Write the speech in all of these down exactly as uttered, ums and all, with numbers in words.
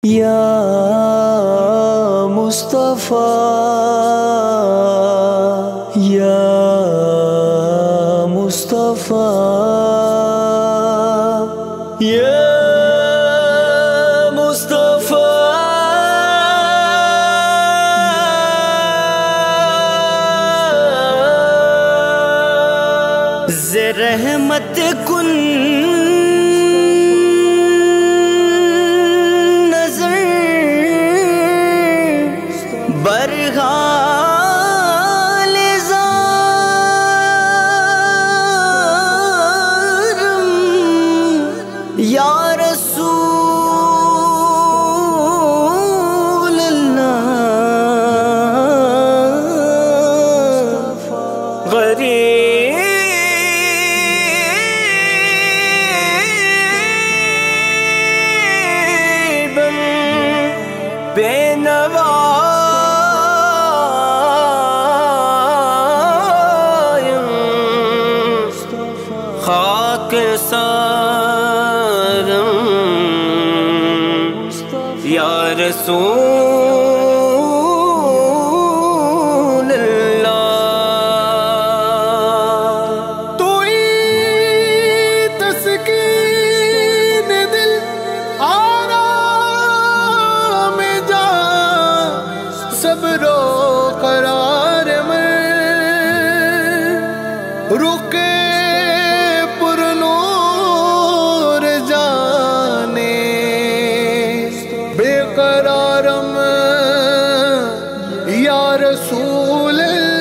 یا مصطفیٰ یا مصطفیٰ یا مصطفیٰ ز رحمت کن برحال زارم یا رسول اللہ غریبم بے نوا خاک سارم یا رسول اللہ تو ہی تسکین دل آرام جا صبر و قرار میں رکے قرارم یا رسول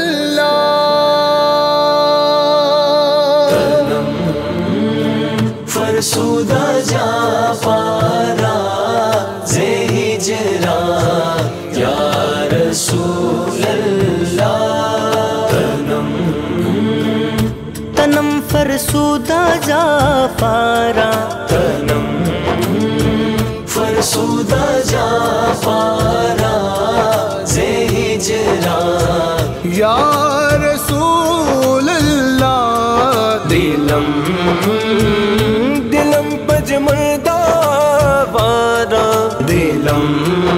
اللہ تنم فرسودہ جا پارا زِ ہجران یا رسول اللہ تنم تنم فرسودہ جا پارا تنم فرسودہ جا پارا زِ ہجران یا رسول اللہ دلم دلم پجمردہ وارا دلم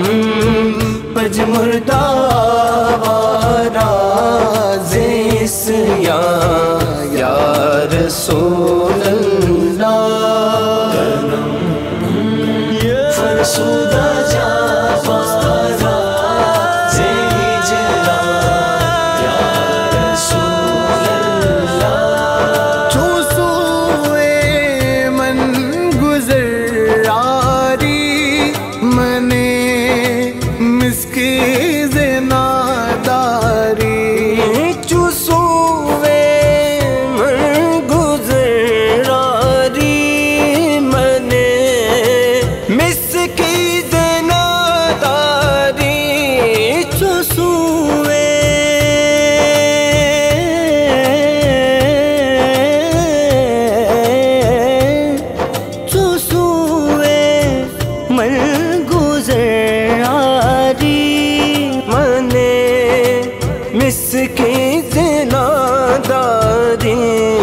پجمردہ وارا زِ عصیان یا رسول اللہ فرسودہ جا پارا زِ ہجران یا رسول اللہ چوں سوئے من گزر آری منے مسکی زناداری چوں سوئے من گزر آری منے مس کی زناداری چوں سوئے چوں سوئے من گزر آری منے مس کی زناداری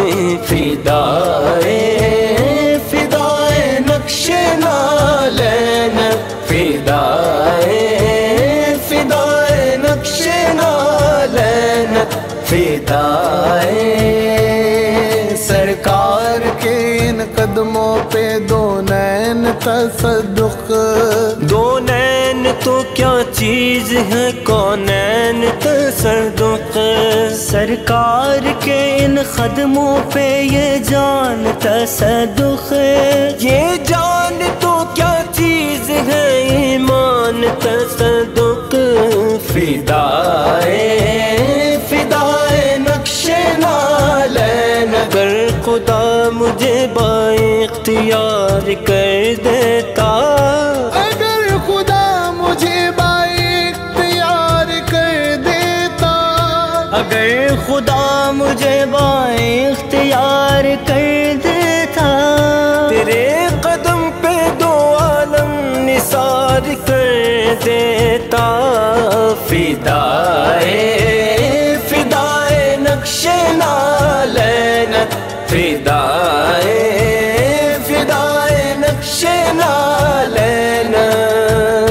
فدائے فدائے نقش نالین فدائے فدائے نقش نالین فدائے سرکار کے ان قدموں پہ دو نین تصدق دو نین تو کیا چیز ہے کونین تصدق سرکار کے ان قدموں پہ یہ جان تصدق یہ جان تو کیا چیز ہے ایمان تصدق فدائے فدائے نقش نالین اگر خدا مجھے با اختیار کر دیتا اگر خدا مجھے با اختیار کر دیتا اگر خدا مجھے با اختیار کر دیتا تیرے قدم پہ دو عالم نثار کر دیتا فدائے فدائے نقش نالین فدائے فدائے نقش نالین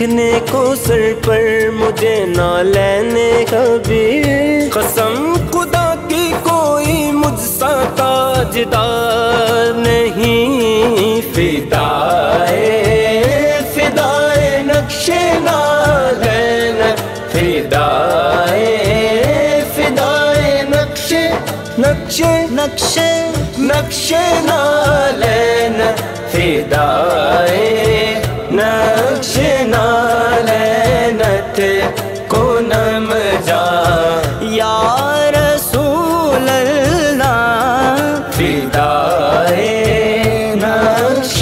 لکھنے کو سر پر مجھے نہ لینے کبھی، قسم خدا کی کوئی مجھ سا تاجدار نہیں، فدائے فدائے نقش نالین، فدائے فدائے نقش نقش نقش نقش نالین، فدائے نقش نالینت کو نم جا یا رسول اللہ، فدائے نقش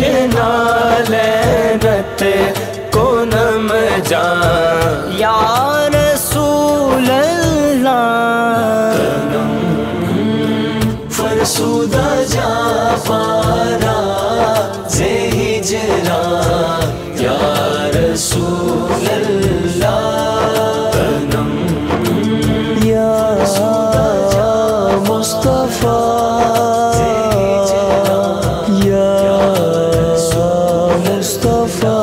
نالینت کو نم جا یا رسول اللہ، فرسودہ جا پارا زے ہجرا یا رسول اللہ، یا مصطفیٰ یا مصطفیٰ،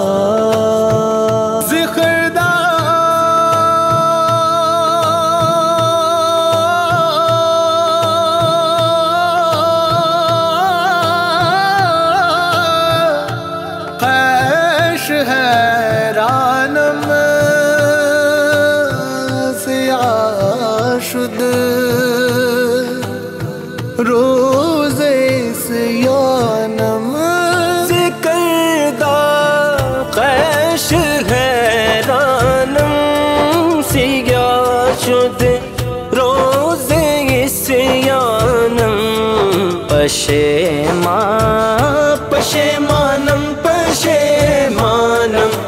حیرانم سیاہ شد روز سیانم، ذکردہ قیش حیرانم سیاہ شد روز سیانم، پشیمان پشیمانم پشیمانم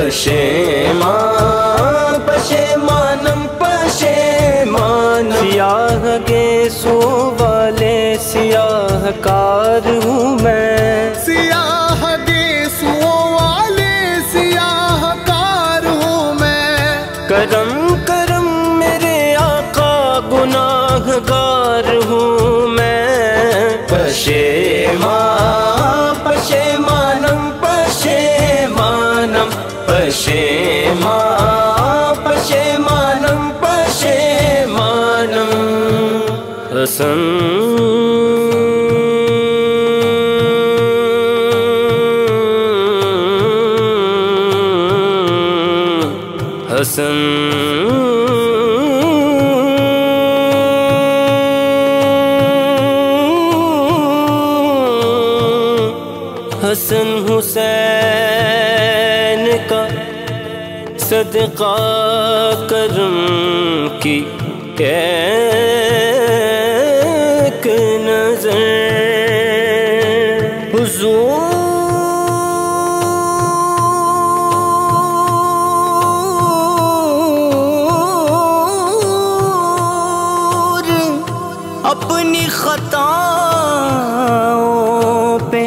پشیمان پشیمانم پشیمان، سیاہ گیسو والے سیاہ کار ہوں میں، سیاہ گیسو والے سیاہ کار ہوں میں، کرم کرم میرے آقا گناہ گار ہوں میں، پشیمان پشیمانم پشیمانم پشیمان پشیمانم پشیمانم، حسن حسن حسن حسین کا صدقہ کرم کی ایک نظر، حضور اپنی خطاؤں پہ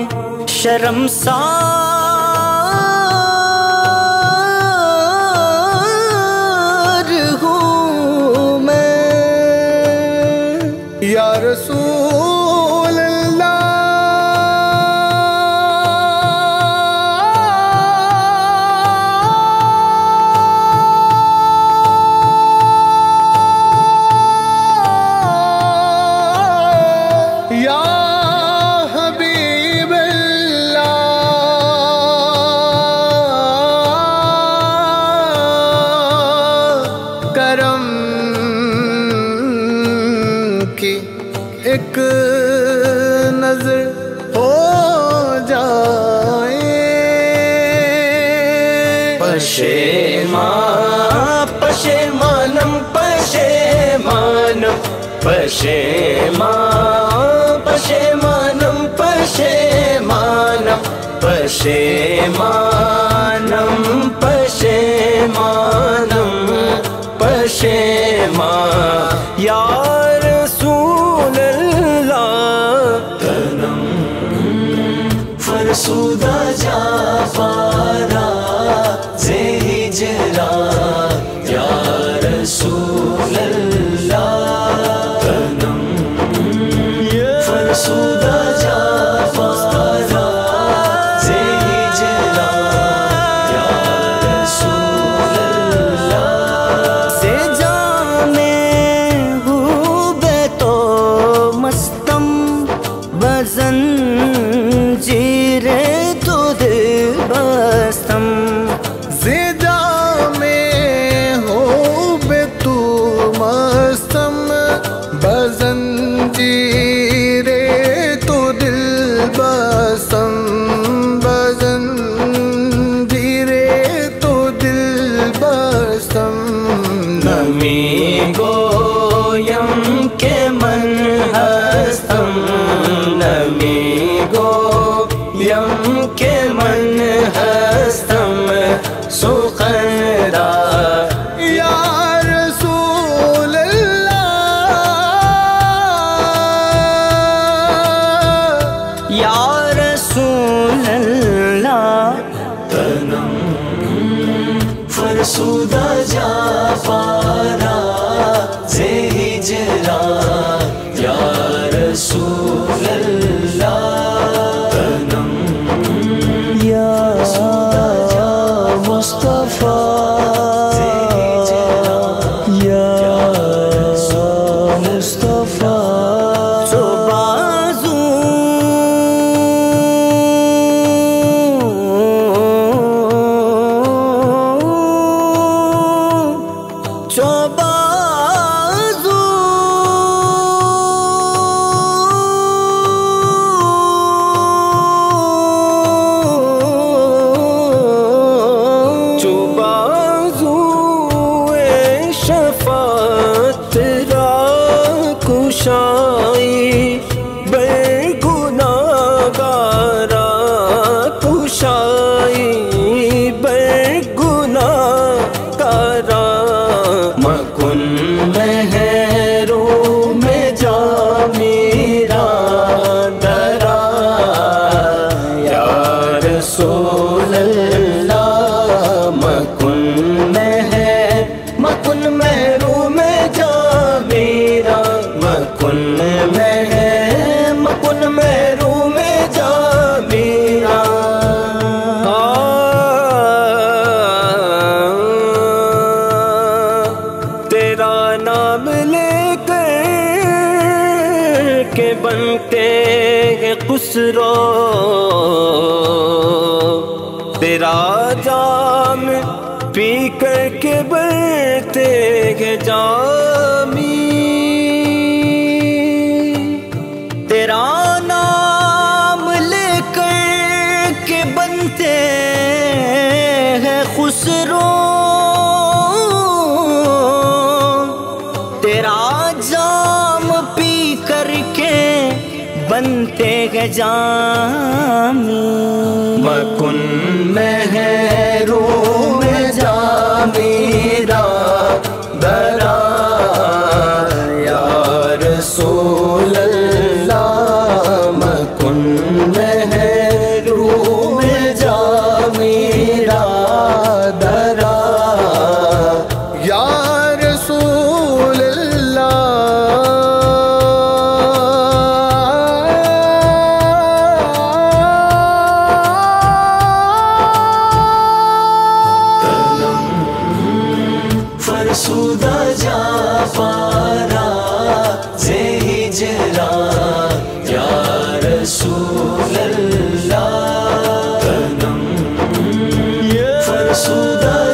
شرمسار ہوں میں، یا رسول اللہ یا حبیب اللہ، کرم کی ایک نظر ہو جائے، پشیمان پشیمانم پشیمانم پشیمان پشیمانم پشیمانم پشیمانم پشیمانم پشیمان، یا رسول اللہ، فرسودہ جا پارا زے ہجرا یا رسول اللہ، فرسودہ جا پارا زے ہجرا یا رسول بستم زیجا میں ہو بے تو مستم بزنجیرے تو دل بستم بزنجیرے تو دل بستم نمی گویم کے من ہستم نمی گویم کے من ہستم سخنرا یا رسول اللہ یا رسول اللہ تنم فرسودہ جا پارا سے ہجران یا رسول اللہ تنم یا مصطفیٰ یا مصطفیٰ چو بازو چو بازو چو بازو شفاعت را کشائی بر گناہگارا کشائی بر گناہگارا مکن محروم جا میرا درا یا رسول اللہ مکن مہر مکن محروم جا میرا مکن مہر مکن محروم جا میرا تیرا نام لے کر کے بنتے ہیں خسرو تیرا جام پی کر کے بنتے ہیں جامی تیرا نام لے کر کے بنتے ہیں خسرو تیرا جام پی کر کے بنتے ہیں جامی مکن محروم جا میرا درا یا رسول اللہ مکن محروم جا میرا درا یا رسول فرسودہ جا پارا سے ہجران یا رسول اللہ تنم فرسودہ